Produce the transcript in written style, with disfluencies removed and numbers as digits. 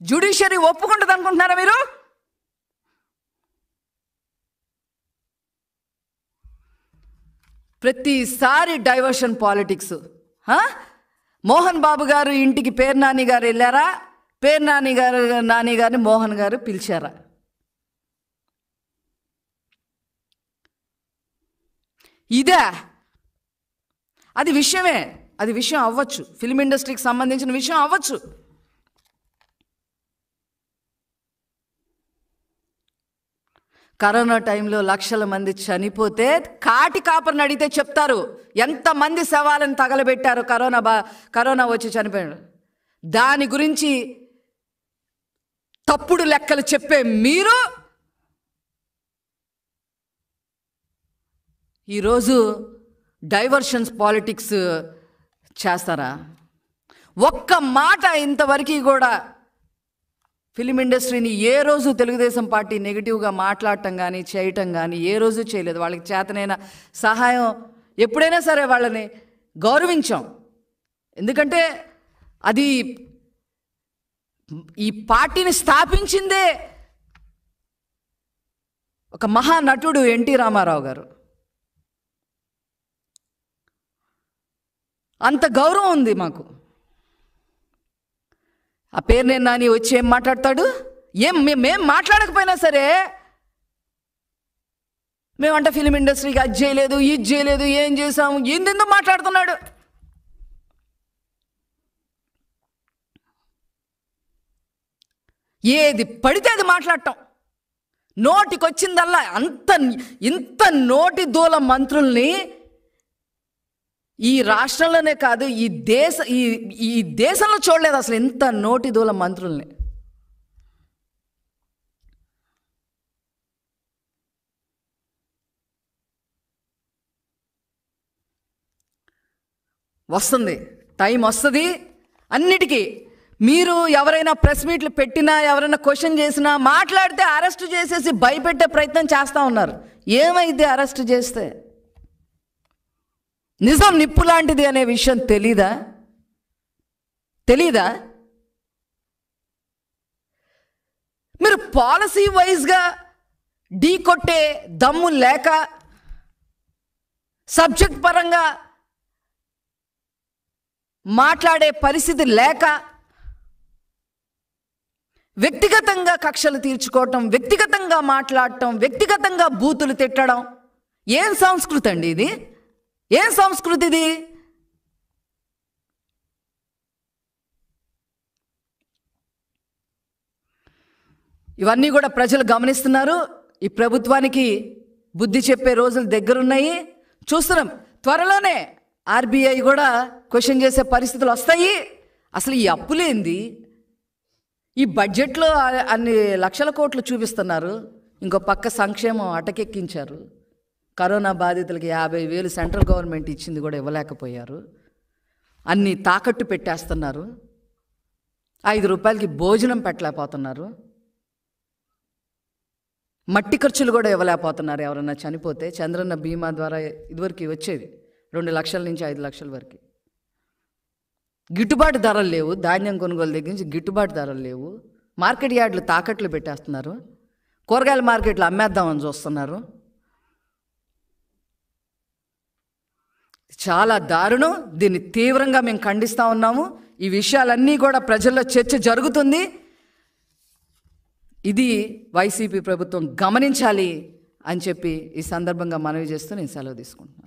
Judiciary ఒప్పుకుంటుంది అనుకుంటున్నారా మీరు? ప్రతిసారి డైవర్షన్ పాలిటిక్స్. మోహన్ బాబు గారు ఇంటికి పేరు నాని గారు వెళ్ళారా? పేరు నాని గారిని మోహన్ గారు పిలిచారా? ఇదే అది విషయమే, అది విషయం అవ్వచ్చు, ఫిల్మ్ ఇండస్ట్రీకి సంబంధించిన విషయం అవ్వచ్చు. కరోనా టైంలో లక్షల మంది చనిపోతే కాటి కాపర్ని అడిగితే చెప్తారు ఎంతమంది శవాలను తగలబెట్టారు కరోనా వచ్చి చనిపోయారు. దాని గురించి తప్పుడు లెక్కలు చెప్పే మీరు ఈరోజు డైవర్షన్స్ పాలిటిక్స్ చేస్తారా? ఒక్క మాట ఇంతవరకు కూడా ఫిలిం ఇండస్ట్రీని ఏ రోజు తెలుగుదేశం పార్టీ నెగిటివ్గా మాట్లాడటం కానీ చేయటం కానీ ఏ రోజు చేయలేదు. వాళ్ళకి చేతనైన సహాయం ఎప్పుడైనా సరే వాళ్ళని గౌరవించాం. ఎందుకంటే అది ఈ పార్టీని స్థాపించిందే ఒక మహానటుడు ఎన్టీ రామారావు గారు. అంత గౌరవం ఉంది మాకు. ఆ పేరు నేను నాని వచ్చి ఏం మాట్లాడతాడు? మేం మాట్లాడకపోయినా సరే మేమంటే ఫిలిం ఇండస్ట్రీకి అది చేయలేదు, ఇది చేయలేదు, ఏం చేసాము, ఏందెందుకు మాట్లాడుతున్నాడు. ఏది పడితే అది మాట్లాడటం, నోటికొచ్చిందల్లా ఇంత నోటి దూల మంత్రుల్ని ఈ రాష్ట్రంలోనే కాదు ఈ దేశంలో చూడలేదు అసలు ఇంత నోటి దూల మంత్రుల్ని. వస్తుంది, టైం వస్తుంది అన్నిటికీ. మీరు ఎవరైనా ప్రెస్ మీట్లు పెట్టినా, ఎవరైనా క్వశ్చన్ చేసినా, మాట్లాడితే అరెస్ట్ చేసేసి భయపెట్టే ప్రయత్నం చేస్తూ ఉన్నారు. ఏమైంది అరెస్ట్ చేస్తే? నిజం నిప్పు లాంటిది అనే విషయం తెలీదా? మీరు పాలసీ వైజ్గా ఢీ కొట్టే దమ్ము లేక, సబ్జెక్ట్ పరంగా మాట్లాడే పరిస్థితి లేక, వ్యక్తిగతంగా కక్షలు తీర్చుకోవటం, వ్యక్తిగతంగా మాట్లాడటం, వ్యక్తిగతంగా బూతులు తిట్టడం, ఏం సంస్కృతి అండి ఇది? ఏం సంస్కృతి ఇది? ఇవన్నీ కూడా ప్రజలు గమనిస్తున్నారు. ఈ ప్రభుత్వానికి బుద్ధి చెప్పే రోజులు దగ్గరున్నాయి, చూస్తున్నాం. త్వరలోనే ఆర్బీఐ కూడా క్వశ్చన్ చేసే పరిస్థితులు వస్తాయి. అసలు ఈ అప్పులేంది? ఈ బడ్జెట్లో అన్ని లక్షల కోట్లు చూపిస్తున్నారు, ఇంకో పక్క సంక్షేమం అటకెక్కించారు. కరోనా బాధితులకి 50,000 సెంట్రల్ గవర్నమెంట్ ఇచ్చింది కూడా ఇవ్వలేకపోయారు. అన్నీ తాకట్టు పెట్టేస్తున్నారు. 5 రూపాయలకి భోజనం పెట్టలేకపోతున్నారు. మట్టి ఖర్చులు కూడా ఇవ్వలేకపోతున్నారు. ఎవరన్నా చనిపోతే చంద్రన్న బీమా ద్వారా ఇదివరకు వచ్చేది 2 లక్షల నుంచి 5 లక్షల వరకు. గిట్టుబాటు ధరలు లేవు, ధాన్యం కొనుగోలు దగ్గర నుంచి గిట్టుబాటు ధరలు లేవు. మార్కెట్ యార్డులు తాకట్లు పెట్టేస్తున్నారు. కూరగాయల మార్కెట్లు అమ్మేద్దామని చూస్తున్నారు. చాలా దారుణం. దీన్ని తీవ్రంగా మేము ఖండిస్తూ ఉన్నాము. ఈ విషయాలన్నీ కూడా ప్రజల్లో చర్చ జరుగుతుంది. ఇది వైసీపీ ప్రభుత్వం గమనించాలి అని చెప్పి ఈ సందర్భంగా మనవి చేస్తూ నేను సెలవు తీసుకుంటున్నాను.